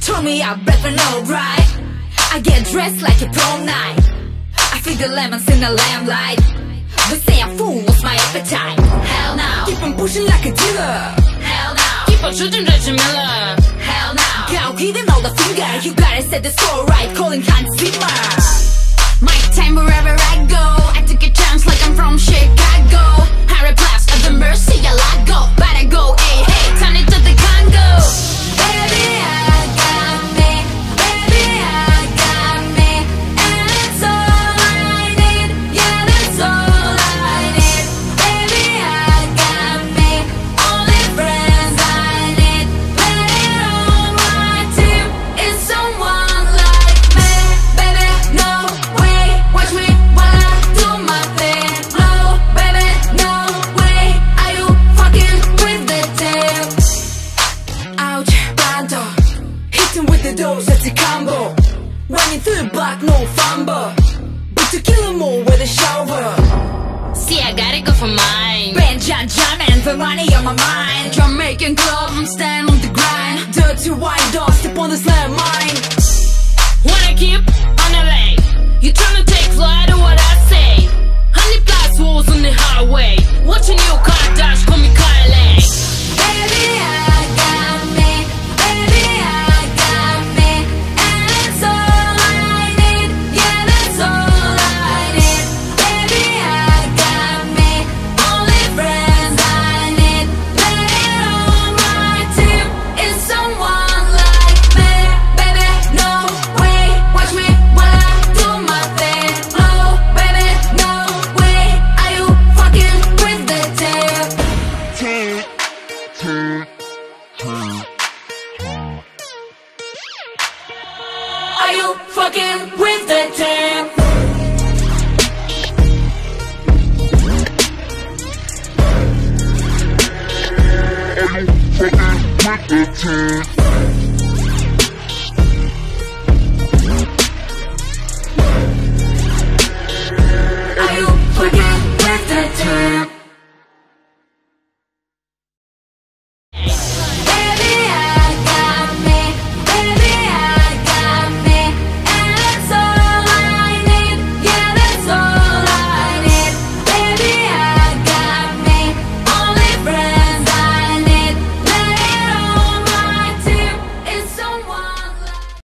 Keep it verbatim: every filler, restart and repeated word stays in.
Turn me up, better know, right? I get dressed like a prom night. I feed the lemons in the lamplight. They say I'm full, what's my appetite? Hell no. Keep on pushing like a dealer. Hell no. Keep on shooting Reggie Miller. Hell no. Go hidden all the finger. You gotta set the score right. Calling Hans Zimmer. My time wherever I go. I took a chance like I'm from Chicago. Harry Blast at the mercy, I let go. But I go, hey, hey, turn it to the Congo. Baby, I got me. Baby, I got me. And it's all I need. Yeah, that's all I need. Baby, I got me. Only friends I need. Let it all my team is someone like me. Baby, no way. Watch me while I do my thing. No, baby, no way. Are you fucking with the tape? Ouch, bando. Hit him with the dose, that's a combo. Running through the block, no fumble. But to kill him all with a shower. See, I gotta go for mine. Ben John John and the money on my mind. Jamaican club, I'm stand on the grind. Dirty white dog, step on this landmine. Wanna keep on the lane. You tryna take flight or what I say? Honey plus walls on the highway. Watching your car dash, call me Kylie. Baby, I got me. Baby, I got me. And it's all I need. Yeah, that's all I need. Baby, I got me. Only friends I need. Let it all my team is someone like me. Baby, no way. Watch me while I do my thing. No, baby, no way. Are you fucking with the tape? Are you fucking with the tape? Are you fucking with the tape?